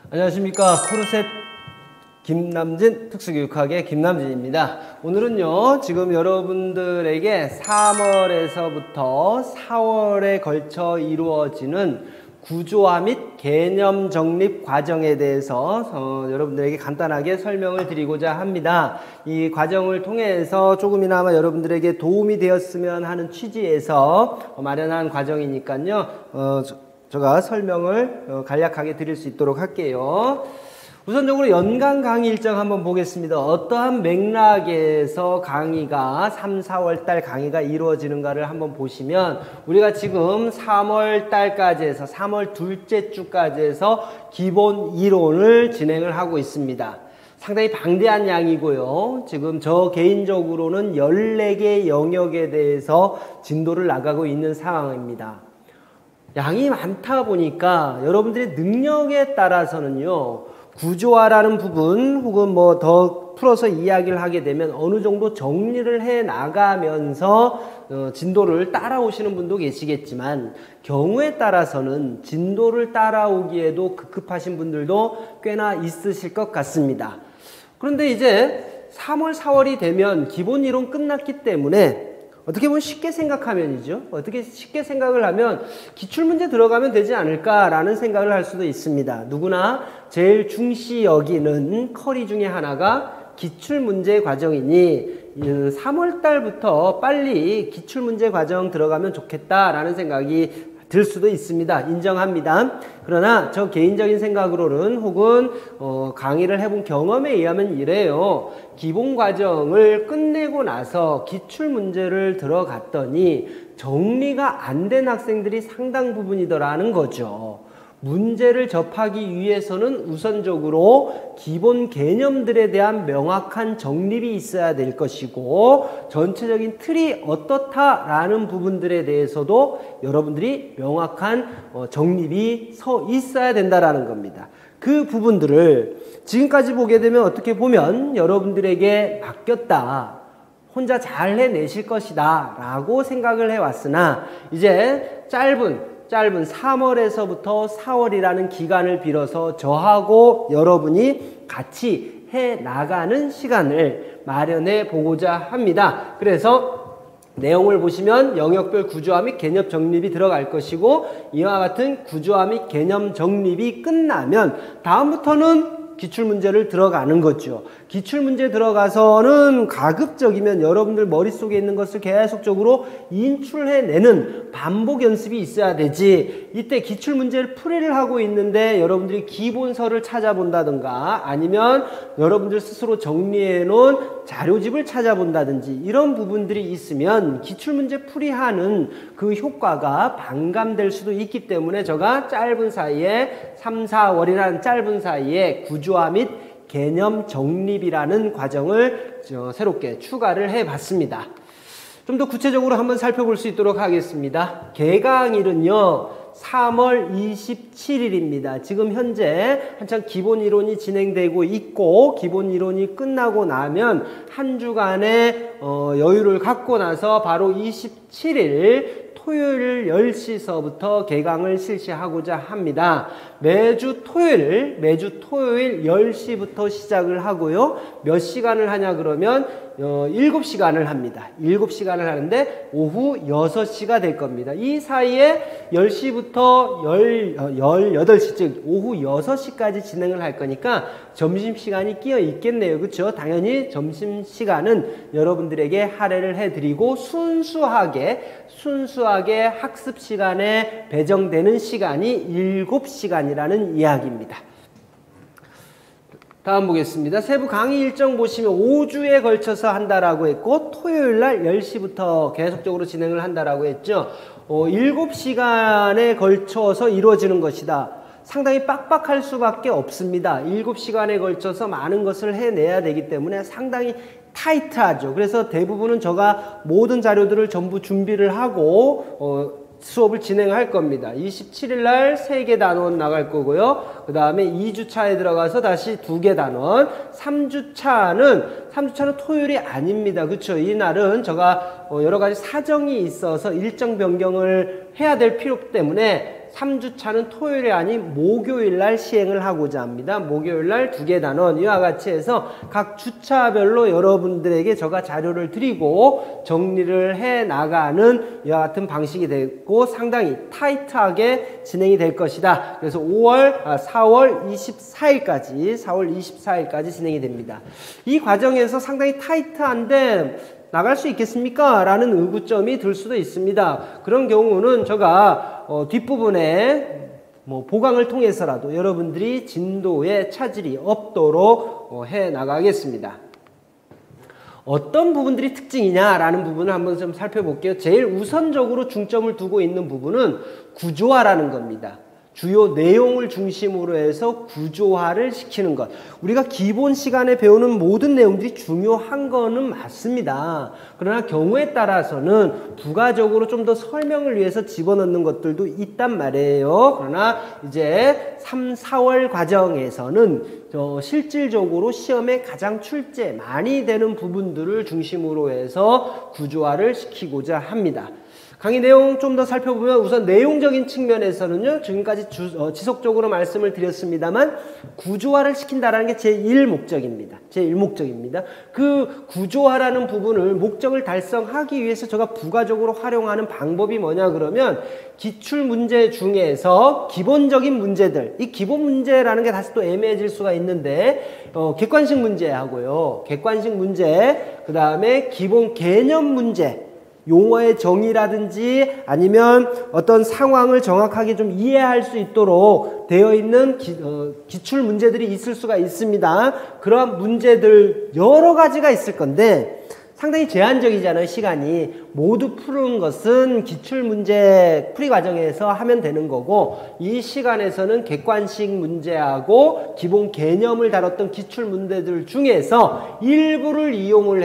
안녕하십니까. 코르셋 김남진 특수교육학의 김남진입니다. 오늘은요, 지금 여러분들에게 3월에서부터 4월에 걸쳐 이루어지는 구조화 및 개념 정립 과정에 대해서 여러분들에게 간단하게 설명을 드리고자 합니다. 이 과정을 통해서 조금이나마 여러분들에게 도움이 되었으면 하는 취지에서 마련한 과정이니까요. 제가 설명을 간략하게 드릴 수 있도록 할게요. 우선적으로 연간 강의 일정 한번 보겠습니다. 어떠한 맥락에서 강의가 3, 4월 달 강의가 이루어지는가를 한번 보시면, 우리가 지금 3월 달까지 해서 3월 둘째 주까지 해서 기본 이론을 진행을 하고 있습니다. 상당히 방대한 양이고요. 지금 저 개인적으로는 14개 영역에 대해서 진도를 나가고 있는 상황입니다. 양이 많다 보니까 여러분들의 능력에 따라서는요, 구조화라는 부분 혹은 뭐 더 풀어서 이야기를 하게 되면 어느 정도 정리를 해 나가면서 진도를 따라오시는 분도 계시겠지만, 경우에 따라서는 진도를 따라오기에도 급급하신 분들도 꽤나 있으실 것 같습니다. 그런데 이제 3월, 4월이 되면 기본 이론 끝났기 때문에 어떻게 보면 쉽게 생각하면이죠. 어떻게 쉽게 생각을 하면 기출문제 들어가면 되지 않을까라는 생각을 할 수도 있습니다. 누구나 제일 중시 여기는 커리 중에 하나가 기출문제 과정이니 3월 달부터 빨리 기출문제 과정 들어가면 좋겠다라는 생각이 들 수도 있습니다. 인정합니다. 그러나 저 개인적인 생각으로는 혹은 강의를 해본 경험에 의하면 이래요. 기본 과정을 끝내고 나서 기출문제를 들어갔더니 정리가 안 된 학생들이 상당 부분이더라는 거죠. 문제를 접하기 위해서는 우선적으로 기본 개념들에 대한 명확한 정립이 있어야 될 것이고, 전체적인 틀이 어떻다라는 부분들에 대해서도 여러분들이 명확한 정립이 서 있어야 된다라는 겁니다. 그 부분들을 지금까지 보게 되면 어떻게 보면 여러분들에게 맡겼다, 혼자 잘 해내실 것이다 라고 생각을 해왔으나, 이제 짧은 3월에서부터 4월이라는 기간을 빌어서 저하고 여러분이 같이 해나가는 시간을 마련해 보고자 합니다. 그래서 내용을 보시면 영역별 구조화 및 개념 정립이 들어갈 것이고, 이와 같은 구조화 및 개념 정립이 끝나면 다음부터는 기출문제를 들어가는 거죠. 기출문제 들어가서는 가급적이면 여러분들 머릿속에 있는 것을 계속적으로 인출해내는 반복 연습이 있어야 되지, 이때 기출문제를 풀이를 하고 있는데 여러분들이 기본서를 찾아본다든가 아니면 여러분들 스스로 정리해 놓은 자료집을 찾아본다든지 이런 부분들이 있으면 기출문제 풀이하는 그 효과가 반감될 수도 있기 때문에, 제가 짧은 사이에 3, 4월이라는 짧은 사이에 구조화 및 개념 정립이라는 과정을 새롭게 추가를 해봤습니다. 좀 더 구체적으로 한번 살펴볼 수 있도록 하겠습니다. 개강일은요 3월 27일입니다. 지금 현재 한창 기본 이론이 진행되고 있고, 기본 이론이 끝나고 나면 한 주간의 여유를 갖고 나서 바로 27일 토요일 10시서부터 개강을 실시하고자 합니다. 매주 토요일 10시부터 시작을 하고요. 몇 시간을 하냐 그러면 7시간을 합니다. 7시간을 하는데 오후 6시가 될 겁니다. 이 사이에 10시부터 18시, 즉 오후 6시까지 진행을 할 거니까 점심시간이 끼어 있겠네요. 그렇죠? 당연히 점심시간은 여러분들에게 할애를 해드리고 순수하게 학습 시간에 배정되는 시간이 7시간이라는 이야기입니다. 다음 보겠습니다. 세부 강의 일정 보시면 5주에 걸쳐서 한다라고 했고, 토요일날 10시부터 계속적으로 진행을 한다라고 했죠. 7시간에 걸쳐서 이루어지는 것이다. 상당히 빡빡할 수밖에 없습니다. 7시간에 걸쳐서 많은 것을 해내야 되기 때문에 상당히 타이트하죠. 그래서 대부분은 제가 모든 자료들을 전부 준비를 하고 수업을 진행할 겁니다. 27일 날 3개 단원 나갈 거고요. 그 다음에 2주차에 들어가서 다시 2개 단원. 3주차는 토요일이 아닙니다. 그렇죠? 이날은 제가 여러 가지 사정이 있어서 일정 변경을 해야 될 필요 때문에 3주차는 토요일이 아닌 목요일 날 시행을 하고자 합니다. 목요일 날 2개 단원 이와 같이 해서 각 주차별로 여러분들에게 제가 자료를 드리고 정리를 해 나가는 이와 같은 방식이 되고 상당히 타이트하게 진행이 될 것이다. 그래서 4월 24일까지 진행이 됩니다. 이 과정에서 상당히 타이트한데 나갈 수 있겠습니까? 라는 의구점이 들 수도 있습니다. 그런 경우는 제가 뒷부분에 보강을 통해서라도 여러분들이 진도에 차질이 없도록 해 나가겠습니다. 어떤 부분들이 특징이냐라는 부분을 한번 좀 살펴볼게요. 제일 우선적으로 중점을 두고 있는 부분은 구조화라는 겁니다. 주요 내용을 중심으로 해서 구조화를 시키는 것. 우리가 기본 시간에 배우는 모든 내용들이 중요한 거는 맞습니다. 그러나 경우에 따라서는 부가적으로 좀 더 설명을 위해서 집어넣는 것들도 있단 말이에요. 그러나 이제 3, 4월 과정에서는 실질적으로 시험에 가장 출제 많이 되는 부분들을 중심으로 해서 구조화를 시키고자 합니다. 강의 내용 좀 더 살펴보면 우선 내용적인 측면에서는요. 지금까지 지속적으로 말씀을 드렸습니다만 구조화를 시킨다는 게 제1목적입니다. 제1목적입니다. 그 구조화라는 부분을 목적을 달성하기 위해서 제가 부가적으로 활용하는 방법이 뭐냐 그러면 기출문제 중에서 기본적인 문제들, 이 기본 문제라는 게 다시 또 애매해질 수가 있는데 객관식 문제하고요. 객관식 문제, 그 다음에 기본 개념 문제, 용어의 정의라든지 아니면 어떤 상황을 정확하게 좀 이해할 수 있도록 되어 있는 기출 문제들이 있을 수가 있습니다. 그런 문제들 여러 가지가 있을 건데 상당히 제한적이잖아요. 시간이. 모두 푸는 것은 기출문제 풀이 과정에서 하면 되는 거고 이 시간에서는 객관식 문제하고 기본 개념을 다뤘던 기출문제들 중에서 일부를 이용을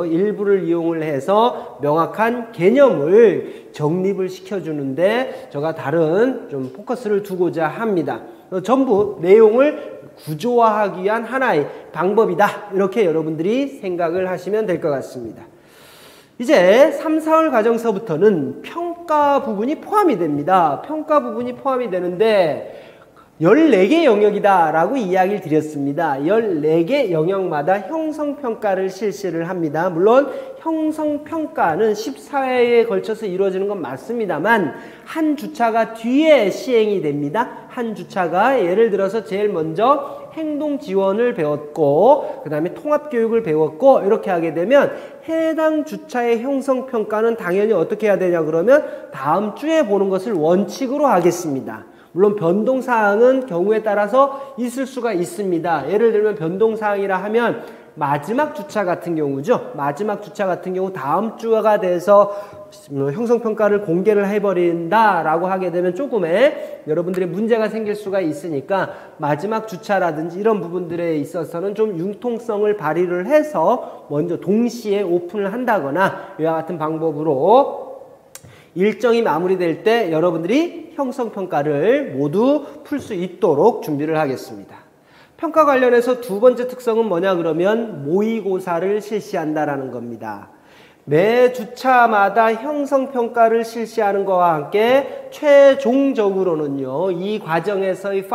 해서 명확한 개념을 정립을 시켜주는데 제가 다른 좀 포커스를 두고자 합니다. 전부 내용을 구조화하기 위한 하나의 방법이다. 이렇게 여러분들이 생각을 하시면 될 것 같습니다. 이제 3, 4월 과정서부터는 평가 부분이 포함이 됩니다. 평가 부분이 포함이 되는데 14개 영역이다 라고 이야기를 드렸습니다. 14개 영역마다 형성평가를 실시를 합니다. 물론 형성평가는 14회에 걸쳐서 이루어지는 건 맞습니다만 한 주차가 뒤에 시행이 됩니다. 한 주차가 예를 들어서 제일 먼저 행동지원을 배웠고 그 다음에 통합교육을 배웠고 이렇게 하게 되면 해당 주차의 형성평가는 당연히 어떻게 해야 되냐 그러면 다음 주에 보는 것을 원칙으로 하겠습니다. 물론 변동사항은 경우에 따라서 있을 수가 있습니다. 예를 들면 변동사항이라 하면 마지막 주차 같은 경우죠. 마지막 주차 같은 경우 다음 주가 돼서 형성평가를 공개를 해버린다라고 하게 되면 조금의 여러분들의 문제가 생길 수가 있으니까 마지막 주차라든지 이런 부분들에 있어서는 좀 융통성을 발휘를 해서 먼저 동시에 오픈을 한다거나 이와 같은 방법으로 일정이 마무리될 때 여러분들이 형성평가를 모두 풀 수 있도록 준비를 하겠습니다. 평가 관련해서 두 번째 특성은 뭐냐 그러면 모의고사를 실시한다라는 겁니다. 매 주차마다 형성평가를 실시하는 것과 함께 최종적으로는요, 이 과정에서의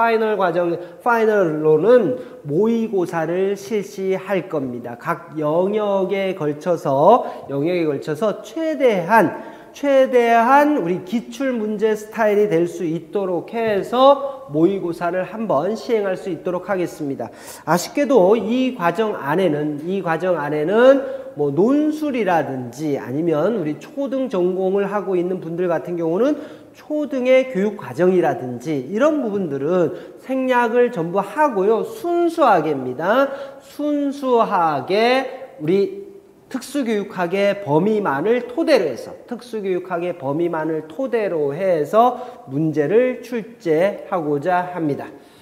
파이널로는 모의고사를 실시할 겁니다. 각 영역에 걸쳐서 최대한 우리 기출문제 스타일이 될 수 있도록 해서 모의고사를 한번 시행할 수 있도록 하겠습니다. 아쉽게도 이 과정 안에는 뭐 논술이라든지 아니면 우리 초등 전공을 하고 있는 분들 같은 경우는 초등의 교육 과정이라든지 이런 부분들은 생략을 전부 하고요. 순수하게입니다. 순수하게 우리 특수교육학의 범위만을 토대로 해서 문제를 출제하고자 합니다.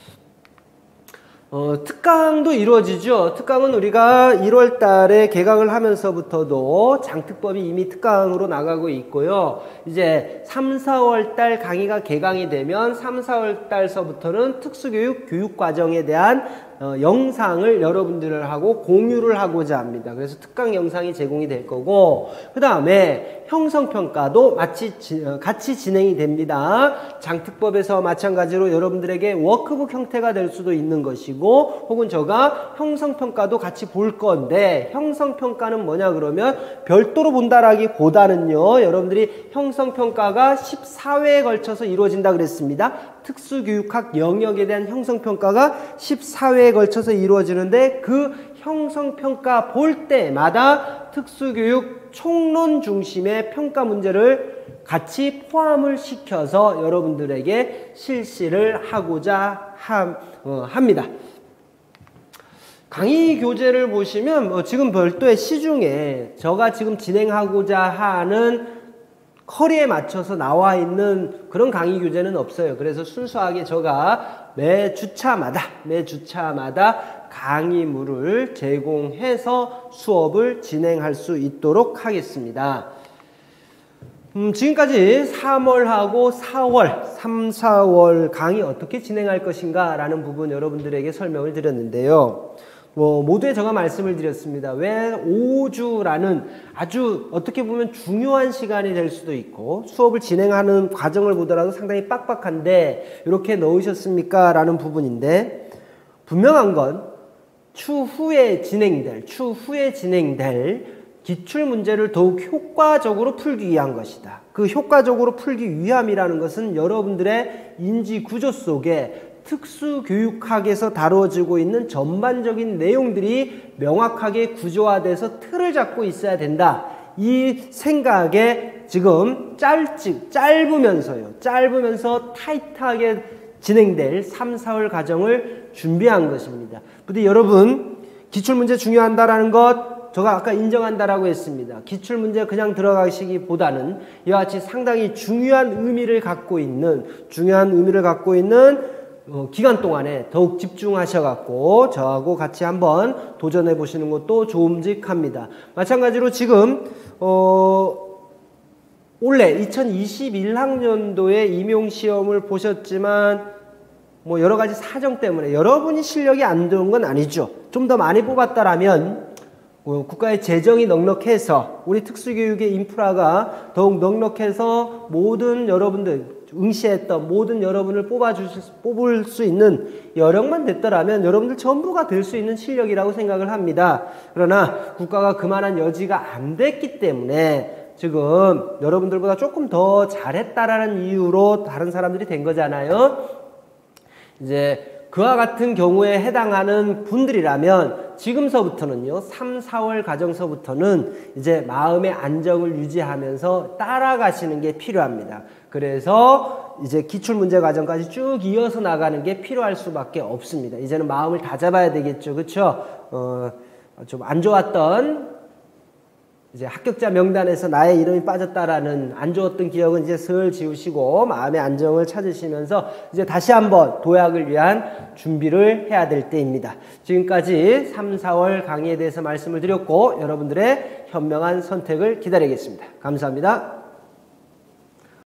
특강도 이루어지죠. 특강은 우리가 1월 달에 개강을 하면서부터도 장특법이 이미 특강으로 나가고 있고요. 이제 3, 4월 달 강의가 개강이 되면 3, 4월 달서부터는 특수교육 교육과정에 대한 영상을 여러분들하고 공유를 하고자 합니다. 그래서 특강 영상이 제공이 될 거고, 그 다음에 형성평가도 같이 진행이 됩니다. 장특법에서 마찬가지로 여러분들에게 워크북 형태가 될 수도 있는 것이고, 혹은 제가 형성평가도 같이 볼 건데, 형성평가는 뭐냐 그러면 별도로 본다라기보다는요, 여러분들이 형성평가가 14회에 걸쳐서 이루어진다 그랬습니다. 특수교육학 영역에 대한 형성평가가 14회에 걸쳐서 이루어지는데, 그 형성평가 볼 때마다 특수교육 총론 중심의 평가 문제를 같이 포함을 시켜서 여러분들에게 실시를 하고자 합니다. 강의 교재를 보시면 지금 별도의 시중에 제가 지금 진행하고자 하는 커리에 맞춰서 나와 있는 그런 강의 교재는 없어요. 그래서 순수하게 제가 매 주차마다 강의물을 제공해서 수업을 진행할 수 있도록 하겠습니다. 지금까지 3월하고 4월, 3, 4월 강의 어떻게 진행할 것인가 라는 부분 여러분들에게 설명을 드렸는데요. 모두에 제가 말씀을 드렸습니다. 왜 5주라는 아주 어떻게 보면 중요한 시간이 될 수도 있고, 수업을 진행하는 과정을 보더라도 상당히 빡빡한데 이렇게 넣으셨습니까? 라는 부분인데, 분명한 건 추후에 진행될 기출문제를 더욱 효과적으로 풀기 위한 것이다. 그 효과적으로 풀기 위함이라는 것은 여러분들의 인지구조 속에 특수교육학에서 다뤄지고 있는 전반적인 내용들이 명확하게 구조화돼서 틀을 잡고 있어야 된다. 이 생각에 지금 짧으면서 타이트하게 진행될 3, 4월 과정을 준비한 것입니다. 부디 여러분, 기출문제 중요한다라는 것 제가 아까 인정한다라고 했습니다. 기출문제 그냥 들어가시기보다는 이와 같이 상당히 중요한 의미를 갖고 있는 기간 동안에 더욱 집중하셔갖고 저하고 같이 한번 도전해 보시는 것도 좋음직합니다. 마찬가지로 지금 올해 2021학년도에 임용시험을 보셨지만 여러 가지 사정 때문에 여러분이 실력이 안 좋은 건 아니죠. 좀 더 많이 뽑았다라면 국가의 재정이 넉넉해서 우리 특수교육의 인프라가 더욱 넉넉해서 모든 여러분들 응시했던 모든 여러분을 뽑을 수 있는 여력만 됐더라면 여러분들 전부가 될 수 있는 실력이라고 생각을 합니다. 그러나 국가가 그만한 여지가 안 됐기 때문에 지금 여러분들보다 조금 더 잘했다라는 이유로 다른 사람들이 된 거잖아요. 이제 그와 같은 경우에 해당하는 분들이라면 지금서부터는요, 3, 4월 과정서부터는 이제 마음의 안정을 유지하면서 따라가시는 게 필요합니다. 그래서 이제 기출문제 과정까지 쭉 이어서 나가는 게 필요할 수밖에 없습니다. 이제는 마음을 다잡아야 되겠죠. 그렇죠? 좀 안 좋았던 이제 합격자 명단에서 나의 이름이 빠졌다라는 안 좋았던 기억은 이제 슬 지우시고 마음의 안정을 찾으시면서 이제 다시 한번 도약을 위한 준비를 해야 될 때입니다. 지금까지 3, 4월 강의에 대해서 말씀을 드렸고 여러분들의 현명한 선택을 기다리겠습니다. 감사합니다.